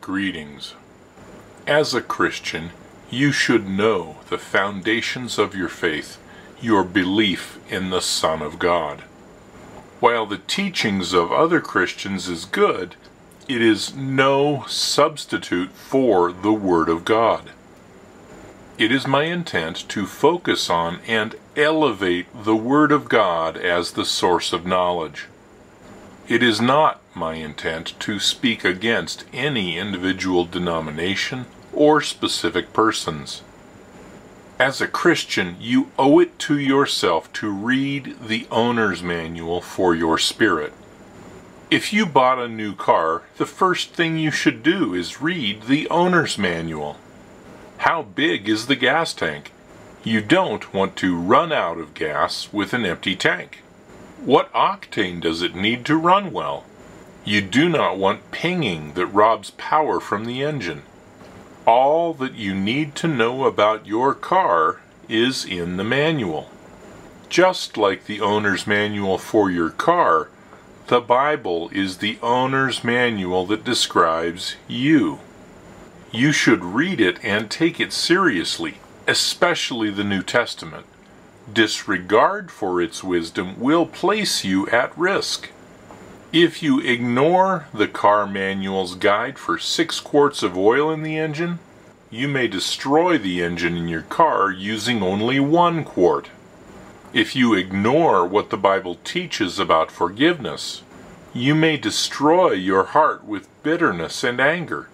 Greetings. As a Christian, you should know the foundations of your faith, your belief in the Son of God. While the teachings of other Christians is good, it is no substitute for the Word of God. It is my intent to focus on and elevate the Word of God as the source of knowledge. It is not my intent to speak against any individual denomination or specific persons. As a Christian, you owe it to yourself to read the owner's manual for your spirit. If you bought a new car, the first thing you should do is read the owner's manual. How big is the gas tank? You don't want to run out of gas with an empty tank. What octane does it need to run well? You do not want pinging that robs power from the engine. All that you need to know about your car is in the manual. Just like the owner's manual for your car, the Bible is the owner's manual that describes you. You should read it and take it seriously, especially the New Testament. Disregard for its wisdom will place you at risk. If you ignore the car manual's guide for 6 quarts of oil in the engine, you may destroy the engine in your car using only 1 quart. If you ignore what the Bible teaches about forgiveness, you may destroy your heart with bitterness and anger.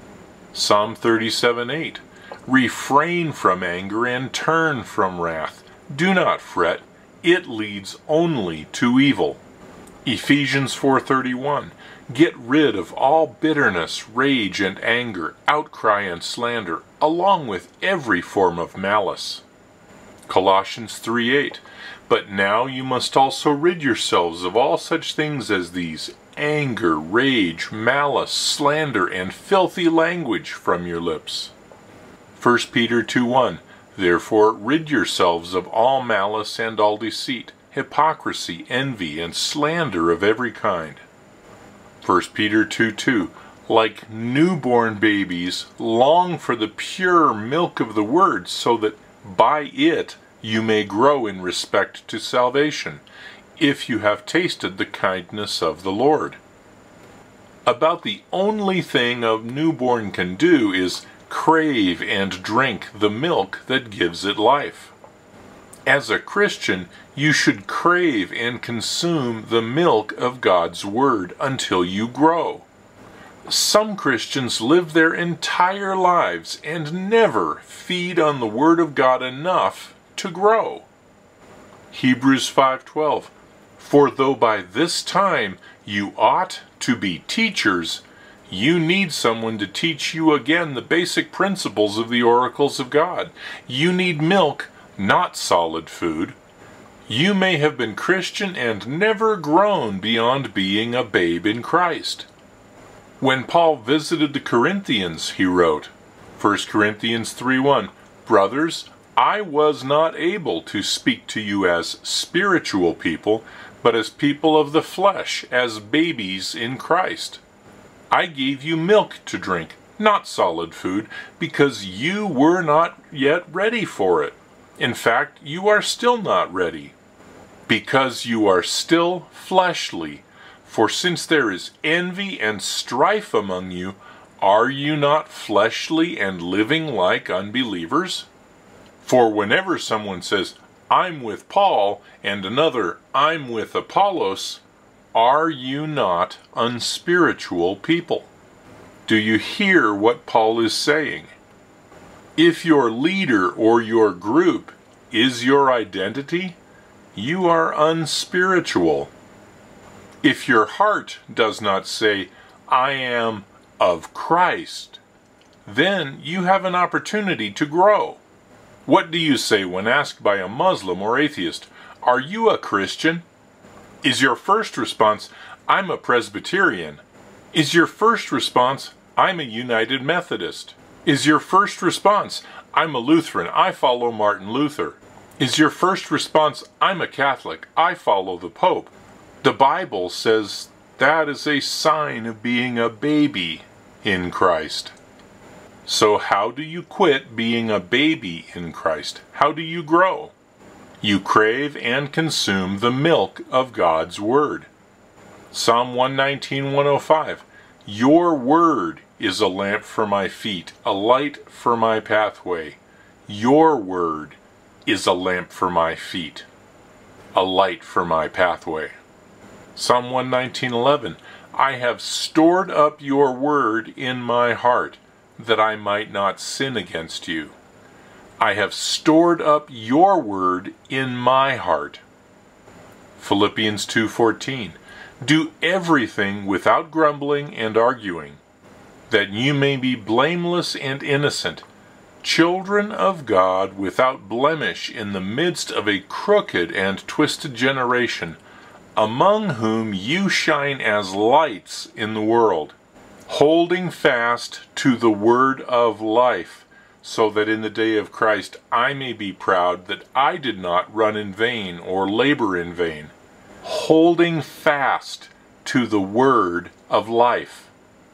Psalm 37:8, refrain from anger and turn from wrath. Do not fret, it leads only to evil. Ephesians 4:31, get rid of all bitterness, rage, and anger, outcry and slander, along with every form of malice. Colossians 3:8, but now you must also rid yourselves of all such things as these: anger, rage, malice, slander, and filthy language from your lips. 1 Peter 2:1, therefore rid yourselves of all malice and all deceit, hypocrisy, envy, and slander of every kind. 1 Peter 2:2, like newborn babies, long for the pure milk of the Word, so that by it you may grow in respect to salvation, if you have tasted the kindness of the Lord. About the only thing a newborn can do is crave and drink the milk that gives it life. As a Christian, you should crave and consume the milk of God's Word until you grow. Some Christians live their entire lives and never feed on the Word of God enough to grow. Hebrews 5:12, for though by this time you ought to be teachers, you need someone to teach you again the basic principles of the oracles of God. You need milk, not solid food. You may have been Christian and never grown beyond being a babe in Christ. When Paul visited the Corinthians, he wrote, 1 Corinthians 3:1, brothers, I was not able to speak to you as spiritual people, but as people of the flesh, as babies in Christ. I gave you milk to drink, not solid food, because you were not yet ready for it. In fact, you are still not ready, because you are still fleshly. For since there is envy and strife among you, are you not fleshly and living like unbelievers? For whenever someone says, I'm with Paul, and another, I'm with Apollos, are you not unspiritual people? Do you hear what Paul is saying? If your leader or your group is your identity, you are unspiritual. If your heart does not say, I am of Christ, then you have an opportunity to grow. What do you say when asked by a Muslim or atheist, are you a Christian? Is your first response, I'm a Presbyterian? Is your first response, I'm a United Methodist? Is your first response, I'm a Lutheran, I follow Martin Luther? Is your first response, I'm a Catholic, I follow the Pope? The Bible says that is a sign of being a baby in Christ. So how do you quit being a baby in Christ? How do you grow? You crave and consume the milk of God's Word. Psalm 119:105. Your word is a lamp for my feet, a light for my pathway. Your word is a lamp for my feet, a light for my pathway. Psalm 119:11. I have stored up your word in my heart, that I might not sin against you. I have stored up your word in my heart. Philippians 2:14. Do everything without grumbling and arguing, that you may be blameless and innocent, children of God without blemish in the midst of a crooked and twisted generation, among whom you shine as lights in the world, holding fast to the word of life, so that in the day of Christ I may be proud that I did not run in vain or labor in vain. Holding fast to the word of life.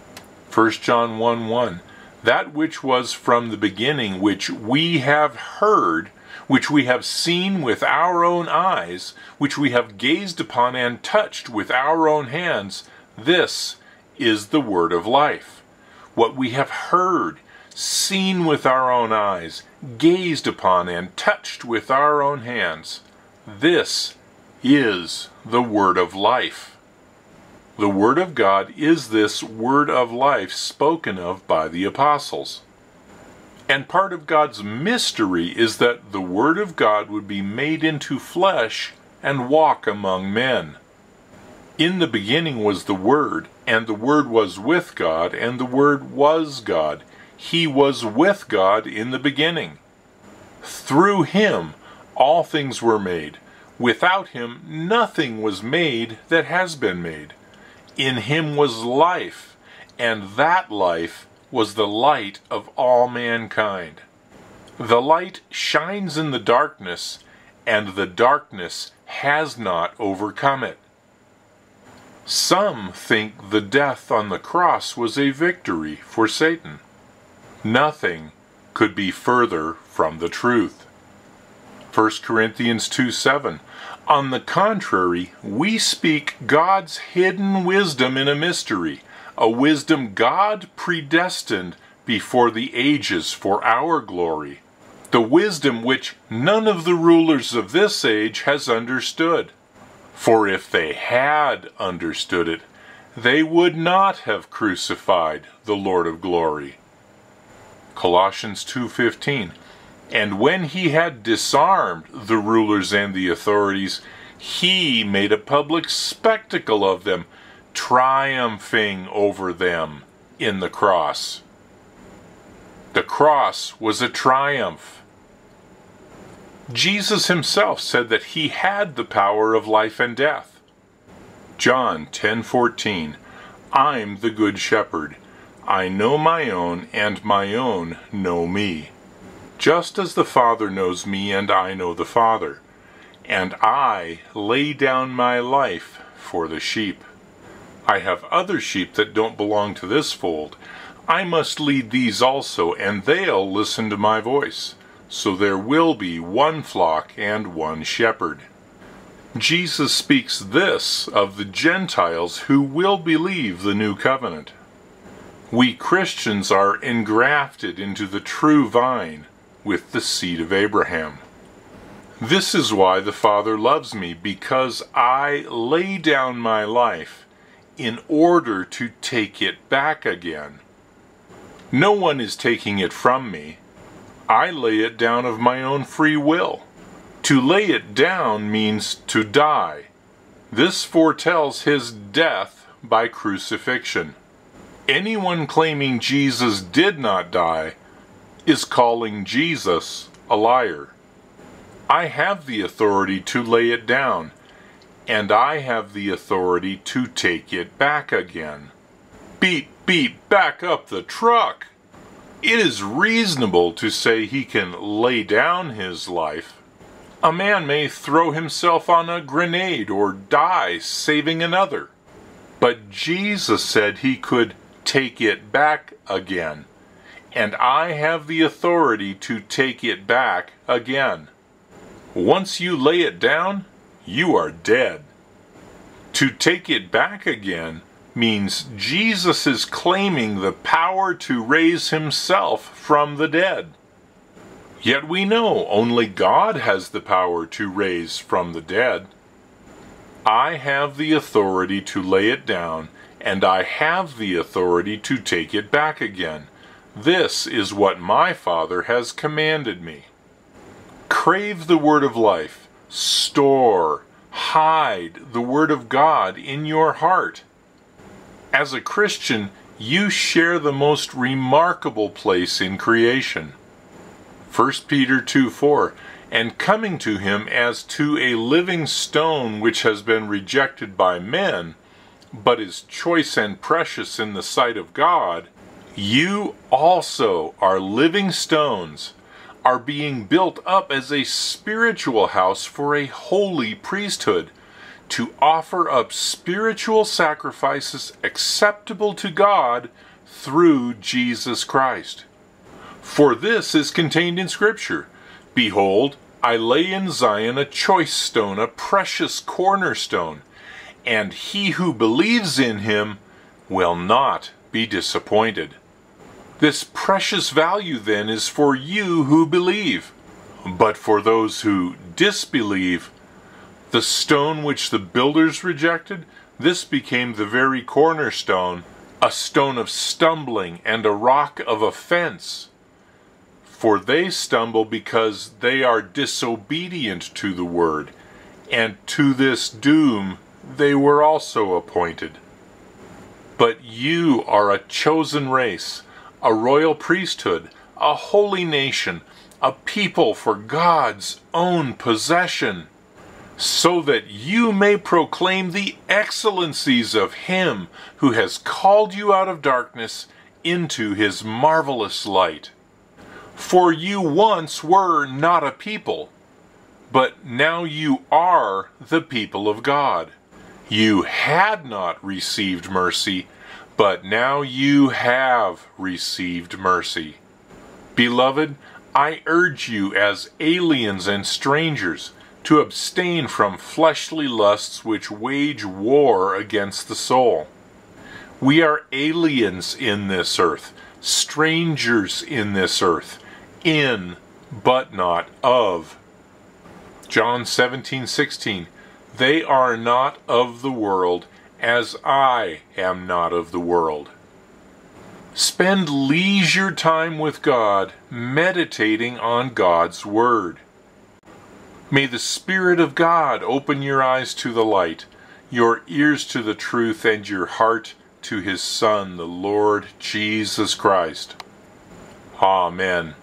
1 John 1:1. That which was from the beginning, which we have heard, which we have seen with our own eyes, which we have gazed upon and touched with our own hands, this is the word of life. What we have heard, seen with our own eyes, gazed upon and touched with our own hands, this is the word of life. The word of God is this word of life spoken of by the apostles. And part of God's mystery is that the word of God would be made into flesh and walk among men. In the beginning was the Word, and the Word was with God, and the Word was God. He was with God in the beginning. Through him all things were made. Without him nothing was made that has been made. In him was life, and that life was the light of all mankind. The light shines in the darkness, and the darkness has not overcome it. Some think the death on the cross was a victory for Satan. Nothing could be further from the truth. 1 Corinthians 2:7. On the contrary, we speak God's hidden wisdom in a mystery, a wisdom God predestined before the ages for our glory, the wisdom which none of the rulers of this age has understood. For if they had understood it, they would not have crucified the Lord of glory. Colossians 2:15. And when he had disarmed the rulers and the authorities, he made a public spectacle of them, triumphing over them in the cross. The cross was a triumph. Jesus himself said that he had the power of life and death. John 10:14. I'm the good shepherd. I know my own, and my own know me. Just as the Father knows me, and I know the Father. And I lay down my life for the sheep. I have other sheep that don't belong to this fold. I must lead these also, and they'll listen to my voice. So there will be one flock and one shepherd. Jesus speaks this of the Gentiles who will believe the new covenant. We Christians are engrafted into the true vine with the seed of Abraham. This is why the Father loves me, because I lay down my life in order to take it back again. No one is taking it from me. I lay it down of my own free will. To lay it down means to die. This foretells his death by crucifixion. Anyone claiming Jesus did not die is calling Jesus a liar. I have the authority to lay it down, and I have the authority to take it back again. Beep, beep, back up the truck! It is reasonable to say he can lay down his life. A man may throw himself on a grenade or die saving another. But Jesus said he could take it back again. And I have the authority to take it back again. Once you lay it down, you are dead. To take it back again means Jesus is claiming the power to raise himself from the dead. Yet we know only God has the power to raise from the dead. I have the authority to lay it down, and I have the authority to take it back again. This is what my Father has commanded me. Crave the word of life. Store, hide the word of God in your heart. As a Christian, you share the most remarkable place in creation. 1 Peter 2:4, and coming to him as to a living stone which has been rejected by men, but is choice and precious in the sight of God, you also are living stones, are being built up as a spiritual house for a holy priesthood, to offer up spiritual sacrifices acceptable to God through Jesus Christ. For this is contained in Scripture, Behold, I lay in Zion a choice stone, a precious cornerstone, and he who believes in him will not be disappointed. This precious value then is for you who believe. But for those who disbelieve, the stone which the builders rejected, this became the very cornerstone, a stone of stumbling and a rock of offense. For they stumble because they are disobedient to the word, and to this doom they were also appointed. But you are a chosen race, a royal priesthood, a holy nation, a people for God's own possession, so that you may proclaim the excellencies of him who has called you out of darkness into his marvelous light. For you once were not a people, but now you are the people of God. You had not received mercy, but now you have received mercy. Beloved, I urge you as aliens and strangers to abstain from fleshly lusts which wage war against the soul. We are aliens in this earth, strangers in this earth, in but not of. John 17:16, they are not of the world, as I am not of the world. Spend leisure time with God, meditating on God's Word. May the Spirit of God open your eyes to the light, your ears to the truth, and your heart to His Son, the Lord Jesus Christ. Amen.